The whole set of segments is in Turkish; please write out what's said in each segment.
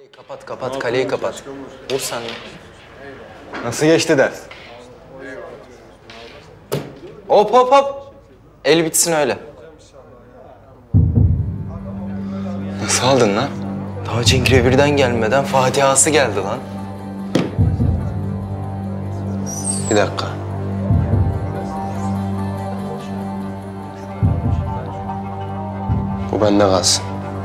Kapat kapat, kaleyi kapat. Vur sen de. Nasıl geçti ders? Hop hop hop. El bitsin öyle. Nasıl aldın lan? Daha Cenk Revir'den gelmeden Fatiha'sı geldi lan. Bir dakika. Bu bende kalsın.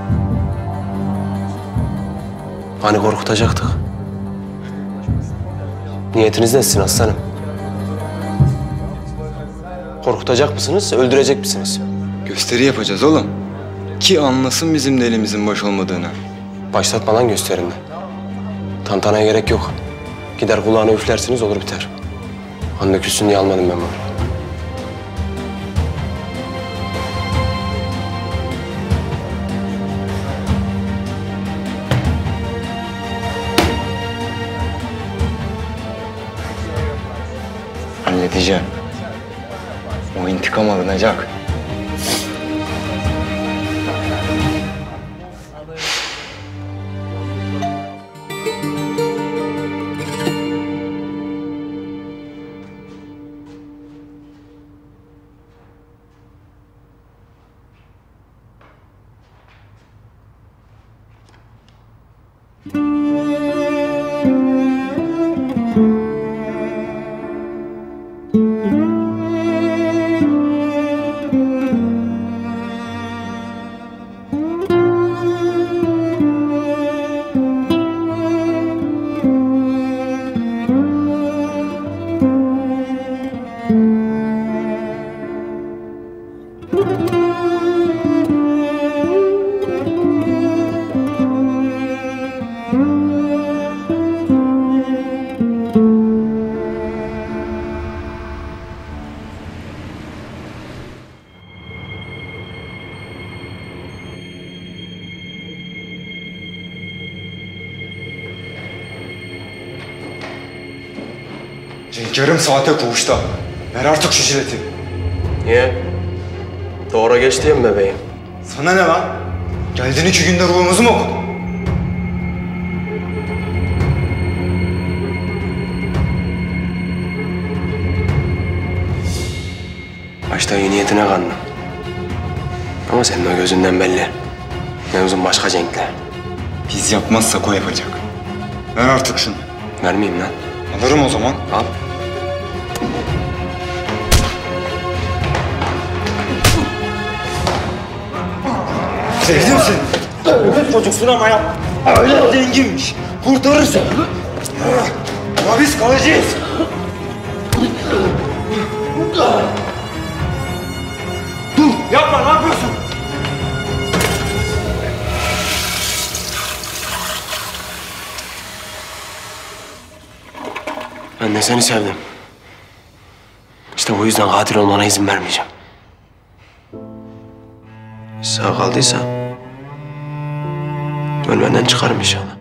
Hani korkutacaktık? Niyetiniz nesin aslanım? Korkutacak mısınız, öldürecek misiniz? Gösteri yapacağız oğlum. Ki anlasın bizim de elimizin boş olmadığını. Başlatma lan gösterimden. Tantanaya gerek yok. Gider kulağına üflersiniz olur biter. Anne küssün diye almadım ben bunu. Halledeceğim. O intikam alınacak. Cenk yarım saate koğuşta. Ver artık şu jileti. Niye? Doğru geç diye mi bebeğim? Sana ne lan? Geldin 2 günde ruhumuzu mu okudun? Başta iyi niyetine kandım. Ama senin o gözünden belli. Mevzun başka Cenk'le. Biz yapmazsak o yapacak. Ver artık şunu. Vermeyeyim lan. Alırım o zaman. Al. Sevdim seni. Öyle çocuksun ama ya. Öyle zenginmiş. Kurtarır seni. Ama biz kalacağız. Dur yapma, ne yapıyorsun? Ben de seni sevdim. İşte bu yüzden katil olmana izin vermeyeceğim. Sağ kaldıysa ölmeden çıkarım inşallah.